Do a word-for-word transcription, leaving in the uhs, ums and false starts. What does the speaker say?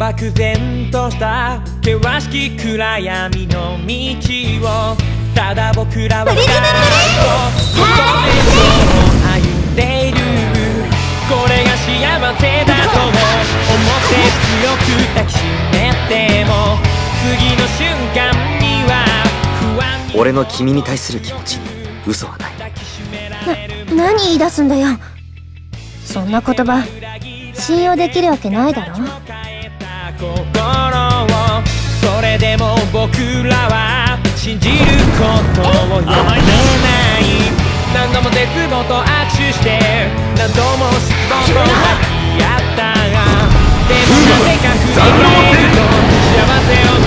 漠然とした険しき暗闇の道をただ僕らは歩んでいる。これが幸せだと思って強く抱きしめても次の瞬間には不安に。 俺の君に対する気持ちに嘘はない。 な、何言い出すんだよ。そんな言葉信用できるわけないだろ。 それでも僕らは信じることをやめない。何度も絶望と握手して何度も失望と抱き合ったが、でもなぜか振り返ると幸せを